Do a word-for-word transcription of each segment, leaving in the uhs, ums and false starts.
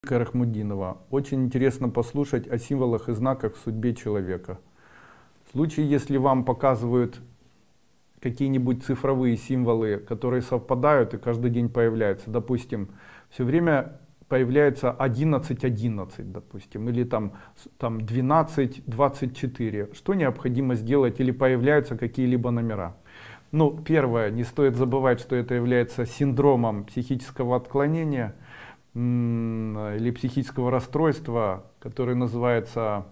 Рахмудинова. Очень интересно послушать о символах и знаках в судьбе человека. В случае, если вам показывают какие-нибудь цифровые символы, которые совпадают и каждый день появляются, допустим, все время появляется одиннадцать одиннадцать, допустим, или там, там двенадцать двадцать четыре, что необходимо сделать, или появляются какие-либо номера. Ну, первое, не стоит забывать, что это является синдромом психического отклонения или психического расстройства, которое называется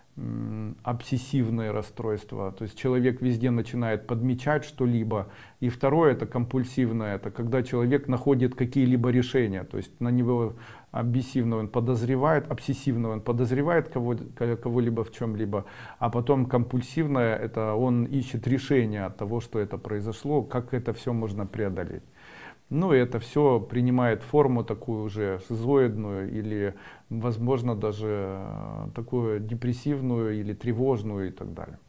обсессивное расстройство. То есть человек везде начинает подмечать что-либо. И второе, это компульсивное, это когда человек находит какие-либо решения. То есть на него обсессивно он подозревает, обсессивно он подозревает кого, кого-либо в чем-либо, а потом компульсивное, это он ищет решение от того, что это произошло, как это все можно преодолеть. Ну и это все принимает форму такую уже шизоидную или, возможно, даже такую депрессивную или тревожную и так далее.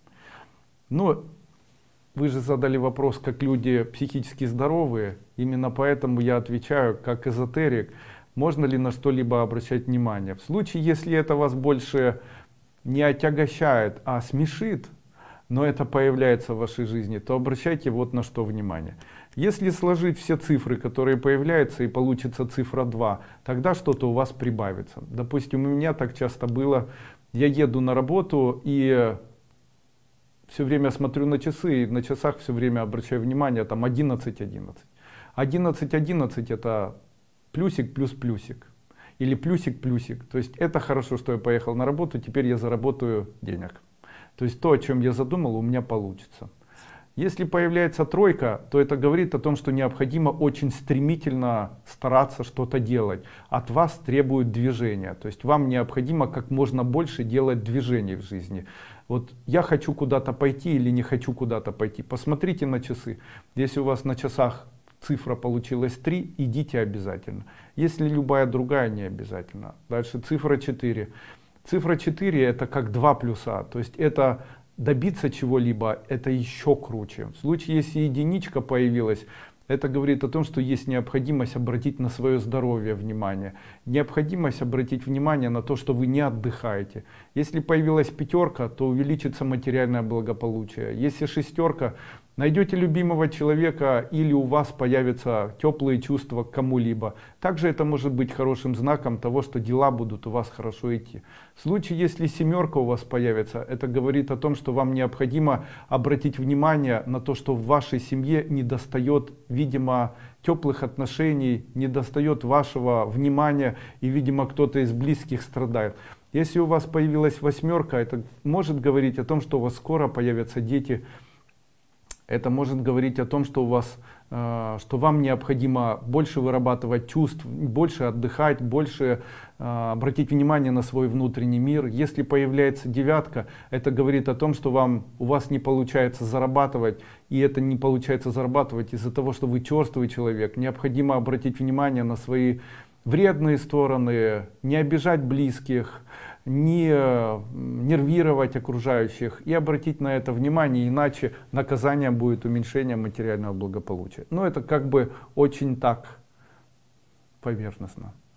Но вы же задали вопрос, как люди психически здоровые, именно поэтому я отвечаю как эзотерик, можно ли на что-либо обращать внимание. В случае, если это вас больше не отягощает, а смешит, но это появляется в вашей жизни, то обращайте вот на что внимание. Если сложить все цифры, которые появляются, и получится цифра два, тогда что-то у вас прибавится. Допустим, у меня так часто было, я еду на работу и все время смотрю на часы, и на часах все время обращаю внимание, там одиннадцать одиннадцать. одиннадцать одиннадцать это плюсик плюс плюсик, или плюсик плюсик. То есть это хорошо, что я поехал на работу, теперь я заработаю денег. То есть то, о чем я задумал, у меня получится. Если появляется тройка, то это говорит о том, что необходимо очень стремительно стараться что-то делать. От вас требуют движения. То есть вам необходимо как можно больше делать движений в жизни. Вот я хочу куда-то пойти или не хочу куда-то пойти. Посмотрите на часы. Если у вас на часах цифра получилась три, идите обязательно. Если любая другая, не обязательно. Дальше цифра четыре. Цифра четыре это как два плюса. То есть это добиться чего-либо, это еще круче. В случае, если единичка появилась, это говорит о том, что есть необходимость обратить на свое здоровье внимание. Необходимость обратить внимание на то, что вы не отдыхаете. Если появилась пятерка, то увеличится материальное благополучие. Если шестерка, найдете любимого человека или у вас появятся теплые чувства к кому-либо. Также это может быть хорошим знаком того, что дела будут у вас хорошо идти. В случае, если семерка у вас появится, это говорит о том, что вам необходимо обратить внимание на то, что в вашей семье недостает, видимо, теплых отношений, недостает вашего внимания и, видимо, кто-то из близких страдает. Если у вас появилась восьмерка, это может говорить о том, что у вас скоро появятся дети. Это может говорить о том, что, у вас, э, что вам необходимо больше вырабатывать чувств, больше отдыхать, больше э, обратить внимание на свой внутренний мир. Если появляется девятка, это говорит о том, что вам, у вас не получается зарабатывать, и это не получается зарабатывать из-за того, что вы черствый человек. Необходимо обратить внимание на свои вредные стороны, не обижать близких, не нервировать окружающих и обратить на это внимание, иначе наказанием будет уменьшение материального благополучия. Но это как бы очень так поверхностно.